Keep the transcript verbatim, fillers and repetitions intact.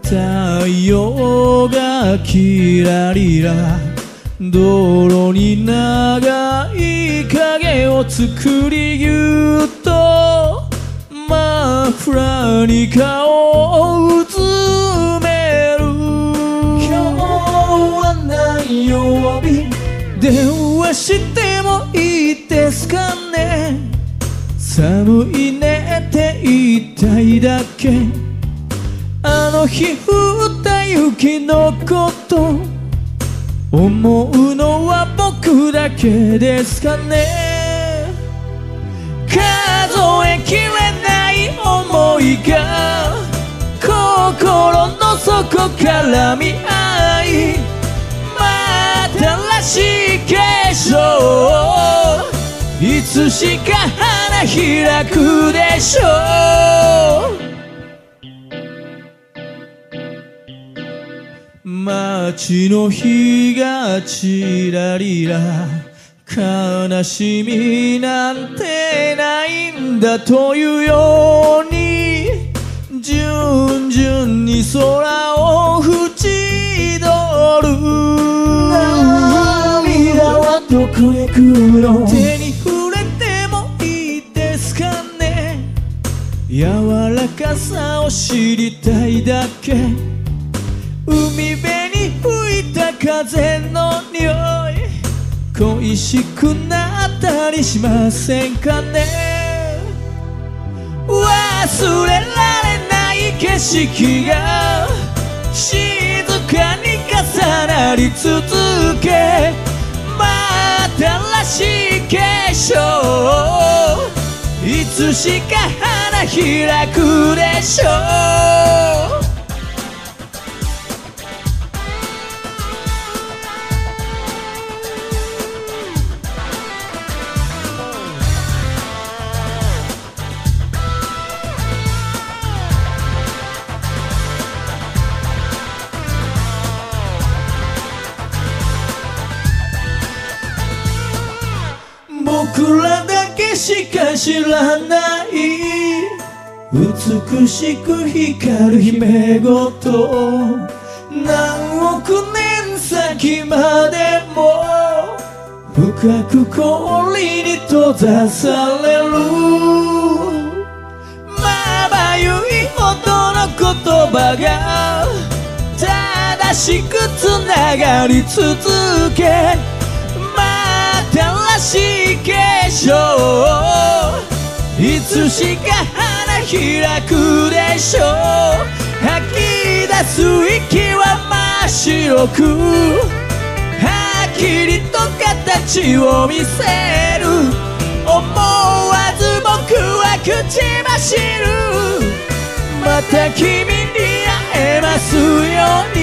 太陽がキラリラ道路に長い影を作りぎゅっとマフラーに顔をうずめる。今日は何曜日電話してもいいですかね。寒いねって言いたいだけ。あの日降った雪のこと思うのは僕だけですかね。数えきれない想いが心の底から見合い新しい化粧いつしか花開くでしょう。街の日がちらりら悲しみなんてないんだというように順々に空を縁取る。涙はどこへ来るの。手に触れてもいいですかね。柔らかさを知りたいだけ。海辺に吹いた風の匂い恋しくなったりしませんかね。忘れられない景色が静かに重なり続け新しい化粧いつしか花開くでしょう。僕らだけしか知らない美しく光る姫ごと何億年先までも深く氷に閉ざされる。まばゆいほどの言葉が正しくつながり続け新しい化粧いつしか花開くでしょう。吐き出す息は真っ白くはっきりと形を見せる。思わず僕は口走る。また君に会えますように。